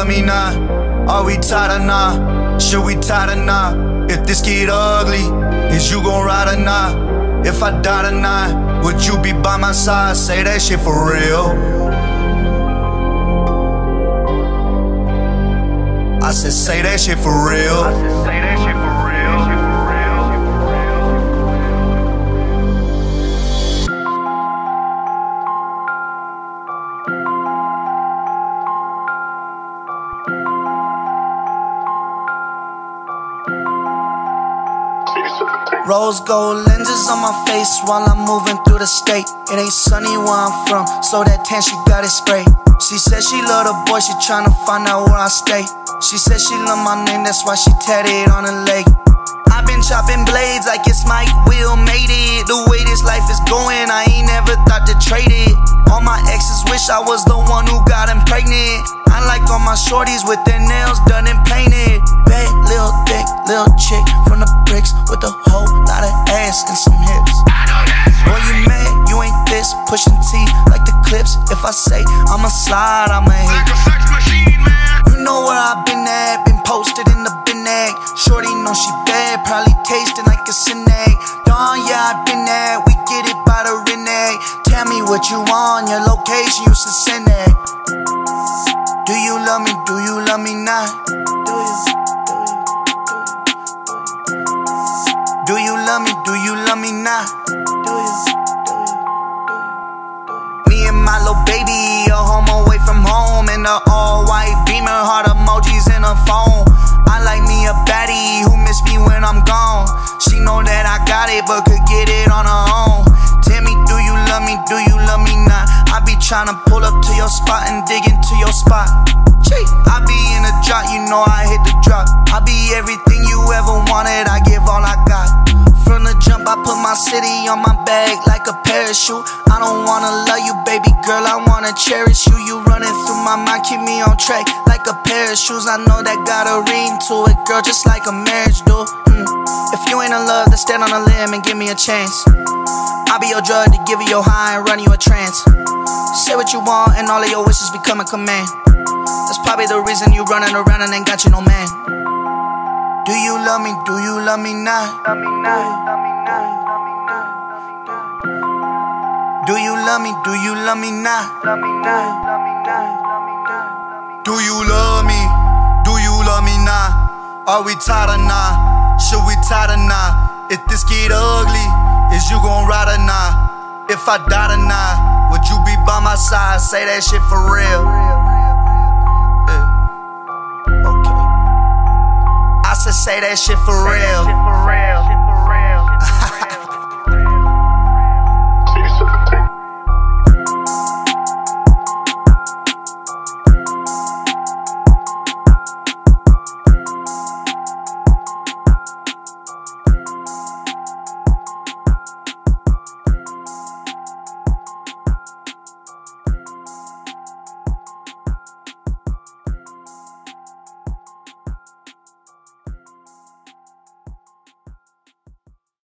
love me now? Are we tied or not? Should we tie or not? If this get ugly, is you gon' ride or not? If I die tonight, would you be by my side? Say that shit for real. I said say that shit for real. I said say that shit for real. Rose gold lenses on my face while I'm moving through the state. It ain't sunny where I'm from, so that tan she got it sprayed. She said she love the boy, she tryna find out where I stay. She said she love my name, that's why she tatted on her leg. I've been chopping blades like it's Mike Will made it. The way this life is going, I ain't never thought to trade it. All my exes wish I was the one who got them pregnant. I like all my shorties with their nails done and painted. Bad little thick, little chick from the bricks with a whole lot of ass and some hips. Boy, you mad, you ain't this, pushing T like the clips. If I say I'ma slide, I'ma hit. Like a sex machine, man. You know where I've been at, been posted in the bin egg. Shorty know she bad, probably tasting like a snake. Dawn, yeah, I've been at, we get it by the reneg. Tell me what you want, your location, you should send that. Do you love me, do you love me not? Do you love me, do you love me not? Me and my little baby, a home away from home. And the all-white Beamer, heart emojis in her phone. I like me a baddie who miss me when I'm gone. She know that I got it, but could get it on her own. Tell me, do you love me, do you love me not? I be tryna pull up to your spot and dig into your spot. I be in a drop, you know I hit the drop. I be everything you ever wanted, I give all I got. From the jump, I put my city on my back like a parachute. I don't wanna love you, baby girl, I wanna cherish you. You running through my mind, keep me on track like a pair of shoes. I know that got a ring to it, girl, just like a marriage do. If you ain't in love, then stand on a limb and give me a chance. I'll be your drug to give you your high and run you a trance. Say what you want and all of your wishes become a command. That's probably the reason you running around and ain't got you no man. Do you love me, do you love me not? Do you love me, do you love me not? Do you love me, do you love me not? Are we tied or not? Should we tie or not? If this get ugly, is you gon' ride or not? If I die or not, would you be by my side? Say that shit for real. I said say that shit for real.